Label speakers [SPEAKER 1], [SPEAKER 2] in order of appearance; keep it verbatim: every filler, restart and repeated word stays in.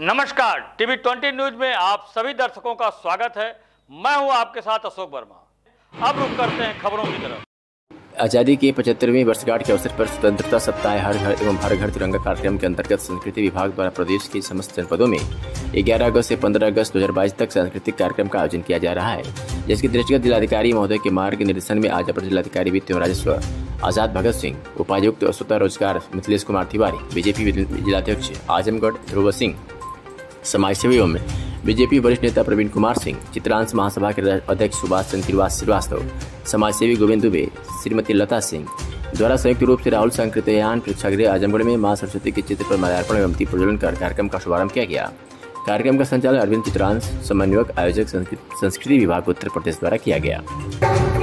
[SPEAKER 1] नमस्कार, TV twenty news में आप सभी दर्शकों का स्वागत है। मैं हूं आपके साथ अशोक वर्मा। अब रुक करते हैं खबरों की तरफ।
[SPEAKER 2] आज़ादी की पचहत्तरवीं वर्षगांठ के अवसर पर स्वतंत्रता सप्ताह हर घर एवं हर घर तिरंगा कार्यक्रम के अंतर्गत संस्कृति विभाग द्वारा प्रदेश के समस्त जनपदों में ग्यारह अगस्त से पंद्रह अगस्त दो हज़ार बाईस तक सांस्कृतिक कार्यक्रम का आयोजन किया जा रहा है, जिसके दृष्टिगत जिलाधिकारी महोदय के मार्ग निर्देशन में आज अपर जिलाधिकारी वित्त एवं राजस्व आजाद भगत सिंह, उपायुक्त स्वतः रोजगार मिथिलेश कुमार तिवारी, बीजेपी जिलाध्यक्ष आजमगढ़ ध्रुव सिंह, समाजसेवी एवं बीजेपी वरिष्ठ नेता प्रवीण कुमार सिंह, चित्रांश महासभा के अध्यक्ष सुभाष चंद्र श्रीवास्तव, समाजसेवी गोविंद दुबे, श्रीमती लता सिंह द्वारा संयुक्त रूप से राहुल संकीर्तन प्रेक्षागृह आजमगढ़ में मां सरस्वती के चित्र पर माल्यार्पण एवं दीप प्रज्वलन कर कार्यक्रम का शुभारंभ किया गया। कार्यक्रम का संचालन अरविंद चित्रांश, समन्वयक आयोजक संस्कृति विभाग उत्तर प्रदेश द्वारा किया गया।